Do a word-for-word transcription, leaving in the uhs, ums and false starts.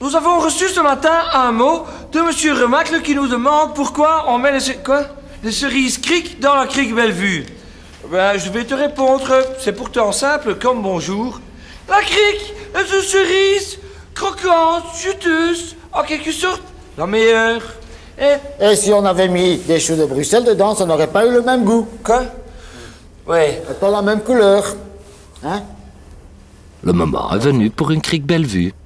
Nous avons reçu ce matin un mot de Monsieur Remacle qui nous demande pourquoi on met les, ce- quoi les cerises criques dans la crique Bellevue. Ben, je vais te répondre, c'est pourtant simple comme bonjour. La crique est une cerise croquante, juteuse, en quelque sorte la meilleure. Et... Et si on avait mis des choux de Bruxelles dedans, ça n'aurait pas eu le même goût. Quoi? Ouais. Et pas la même couleur. Hein? Le moment est venu pour une crique Bellevue.